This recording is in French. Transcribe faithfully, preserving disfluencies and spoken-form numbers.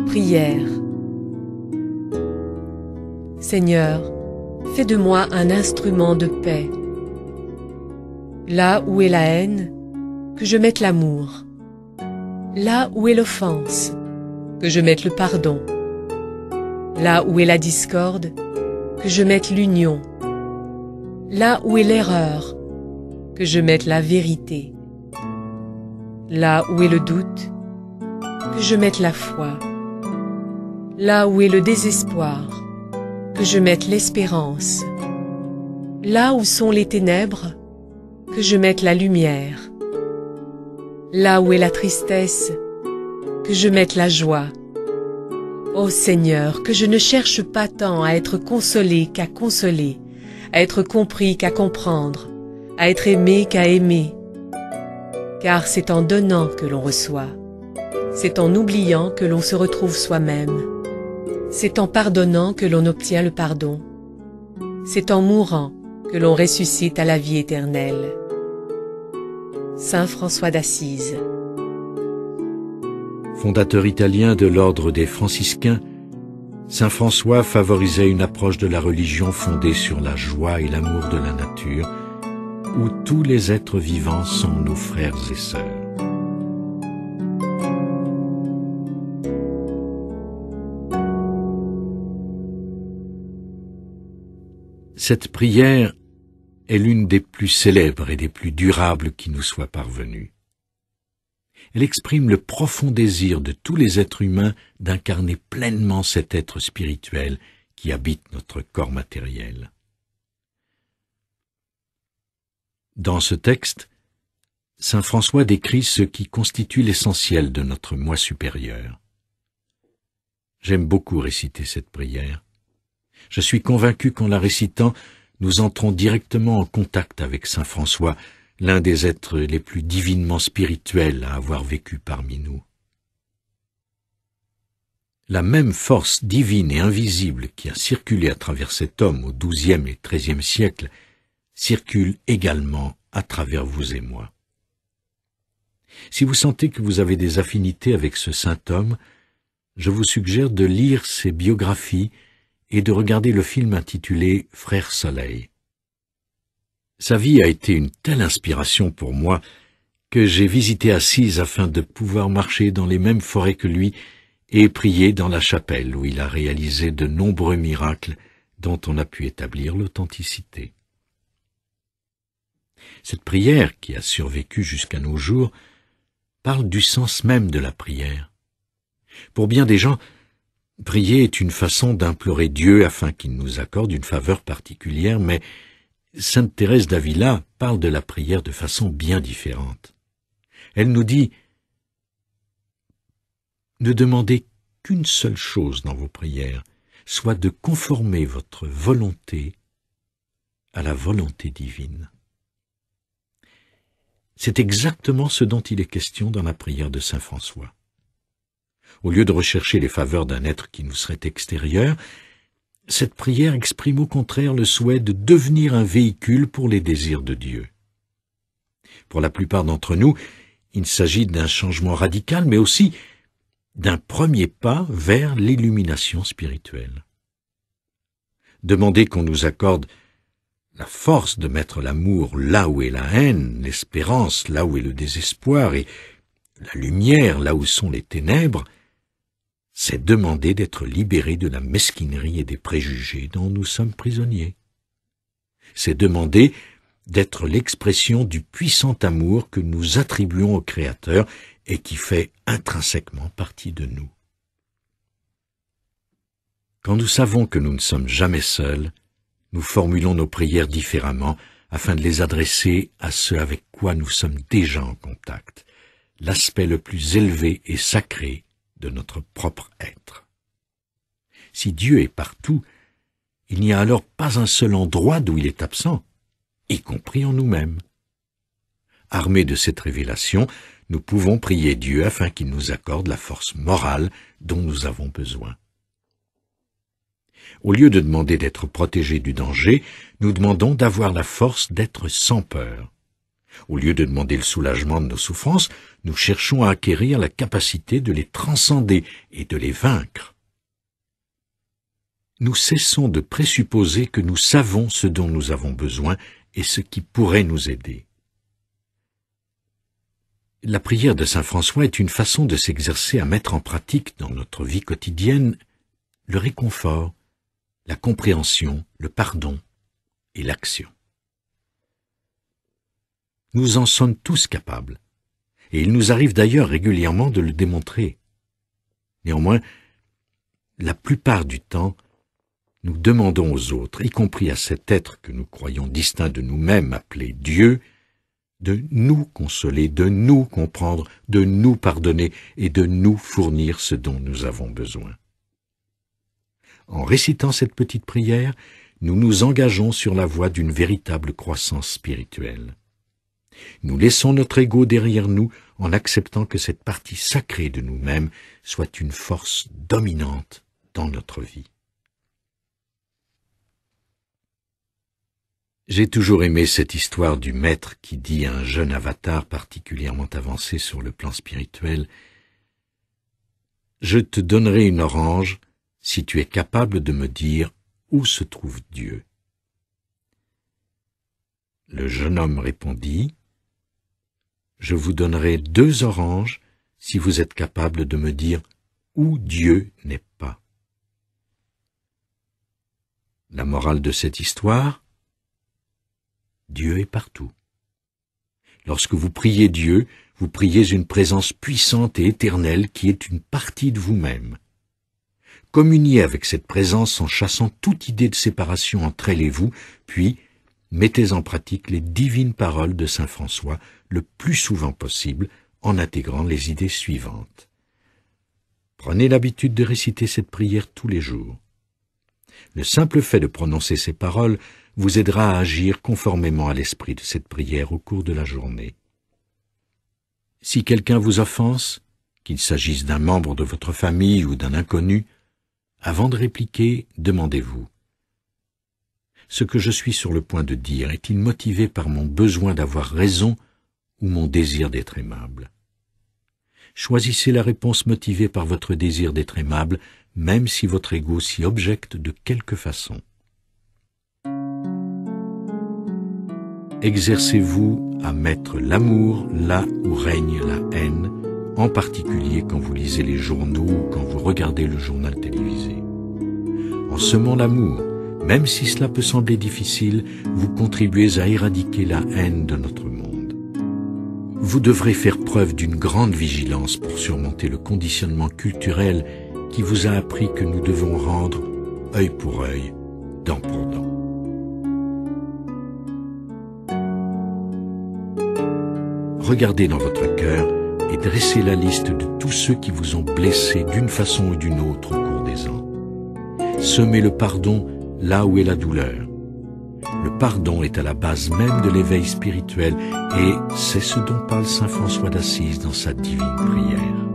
Prière. Seigneur, fais de moi un instrument de paix. Là où est la haine, que je mette l'amour. Là où est l'offense, que je mette le pardon. Là où est la discorde, que je mette l'union. Là où est l'erreur, que je mette la vérité. Là où est le doute, que je mette la foi. Là où est le désespoir, que je mette l'espérance. Là où sont les ténèbres, que je mette la lumière. Là où est la tristesse, que je mette la joie. Ô Seigneur, que je ne cherche pas tant à être consolé qu'à consoler, à être compris qu'à comprendre, à être aimé qu'à aimer. Car c'est en donnant que l'on reçoit, c'est en oubliant que l'on se retrouve soi-même, c'est en pardonnant que l'on obtient le pardon, c'est en mourant que l'on ressuscite à la vie éternelle. Saint François d'Assise. Fondateur italien de l'ordre des franciscains, Saint François favorisait une approche de la religion fondée sur la joie et l'amour de la nature, où tous les êtres vivants sont nos frères et sœurs. Cette prière est l'une des plus célèbres et des plus durables qui nous soit parvenue. Elle exprime le profond désir de tous les êtres humains d'incarner pleinement cet être spirituel qui habite notre corps matériel. Dans ce texte, saint François décrit ce qui constitue l'essentiel de notre moi supérieur. J'aime beaucoup réciter cette prière. Je suis convaincu qu'en la récitant, nous entrons directement en contact avec saint François, l'un des êtres les plus divinement spirituels à avoir vécu parmi nous. La même force divine et invisible qui a circulé à travers cet homme au douzième et treizième siècle circule également à travers vous et moi. Si vous sentez que vous avez des affinités avec ce saint homme, je vous suggère de lire ses biographies et de regarder le film intitulé « Frère Soleil ». Sa vie a été une telle inspiration pour moi que j'ai visité Assise afin de pouvoir marcher dans les mêmes forêts que lui et prier dans la chapelle où il a réalisé de nombreux miracles dont on a pu établir l'authenticité. Cette prière, qui a survécu jusqu'à nos jours, parle du sens même de la prière. Pour bien des gens, prier est une façon d'implorer Dieu afin qu'il nous accorde une faveur particulière, mais sainte Thérèse d'Avila parle de la prière de façon bien différente. Elle nous dit « Ne demandez qu'une seule chose dans vos prières, soit de conformer votre volonté à la volonté divine. » C'est exactement ce dont il est question dans la prière de saint François. Au lieu de rechercher les faveurs d'un être qui nous serait extérieur, cette prière exprime au contraire le souhait de devenir un véhicule pour les désirs de Dieu. Pour la plupart d'entre nous, il s'agit d'un changement radical, mais aussi d'un premier pas vers l'illumination spirituelle. Demander qu'on nous accorde la force de mettre l'amour là où est la haine, l'espérance là où est le désespoir et la lumière là où sont les ténèbres, c'est demander d'être libérés de la mesquinerie et des préjugés dont nous sommes prisonniers. C'est demander d'être l'expression du puissant amour que nous attribuons au Créateur et qui fait intrinsèquement partie de nous. Quand nous savons que nous ne sommes jamais seuls, nous formulons nos prières différemment afin de les adresser à ceux avec quoi nous sommes déjà en contact, l'aspect le plus élevé et sacré de notre propre être. Si Dieu est partout, il n'y a alors pas un seul endroit d'où il est absent, y compris en nous-mêmes. Armés de cette révélation, nous pouvons prier Dieu afin qu'il nous accorde la force morale dont nous avons besoin. Au lieu de demander d'être protégés du danger, nous demandons d'avoir la force d'être sans peur. Au lieu de demander le soulagement de nos souffrances, nous cherchons à acquérir la capacité de les transcender et de les vaincre. Nous cessons de présupposer que nous savons ce dont nous avons besoin et ce qui pourrait nous aider. La prière de saint François est une façon de s'exercer à mettre en pratique dans notre vie quotidienne le réconfort, la compréhension, le pardon et l'action. Nous en sommes tous capables, et il nous arrive d'ailleurs régulièrement de le démontrer. Néanmoins, la plupart du temps, nous demandons aux autres, y compris à cet être que nous croyons distinct de nous-mêmes, appelé Dieu, de nous consoler, de nous comprendre, de nous pardonner et de nous fournir ce dont nous avons besoin. En récitant cette petite prière, nous nous engageons sur la voie d'une véritable croissance spirituelle. Nous laissons notre ego derrière nous en acceptant que cette partie sacrée de nous-mêmes soit une force dominante dans notre vie. J'ai toujours aimé cette histoire du maître qui dit à un jeune avatar particulièrement avancé sur le plan spirituel « Je te donnerai une orange si tu es capable de me dire où se trouve Dieu. » Le jeune homme répondit « Je vous donnerai deux oranges si vous êtes capable de me dire où Dieu n'est pas. » La morale de cette histoire, Dieu est partout. Lorsque vous priez Dieu, vous priez une présence puissante et éternelle qui est une partie de vous-même. Communiez avec cette présence en chassant toute idée de séparation entre elle et vous, puis mettez en pratique les divines paroles de saint François le plus souvent possible en intégrant les idées suivantes. Prenez l'habitude de réciter cette prière tous les jours. Le simple fait de prononcer ces paroles vous aidera à agir conformément à l'esprit de cette prière au cours de la journée. Si quelqu'un vous offense, qu'il s'agisse d'un membre de votre famille ou d'un inconnu, avant de répliquer, demandez-vous « Ce que je suis sur le point de dire est-il motivé par mon besoin d'avoir raison ou mon désir d'être aimable ?» Choisissez la réponse motivée par votre désir d'être aimable, même si votre ego s'y objecte de quelque façon. Exercez-vous à mettre l'amour là où règne la haine, en particulier quand vous lisez les journaux ou quand vous regardez le journal télévisé. En semant l'amour, même si cela peut sembler difficile, vous contribuez à éradiquer la haine de notre monde. Vous devrez faire preuve d'une grande vigilance pour surmonter le conditionnement culturel qui vous a appris que nous devons rendre œil pour œil, dent pour dent. Regardez dans votre cœur et dressez la liste de tous ceux qui vous ont blessé d'une façon ou d'une autre au cours des ans. Semez le pardon là où est la douleur. Le pardon est à la base même de l'éveil spirituel et c'est ce dont parle saint François d'Assise dans sa divine prière.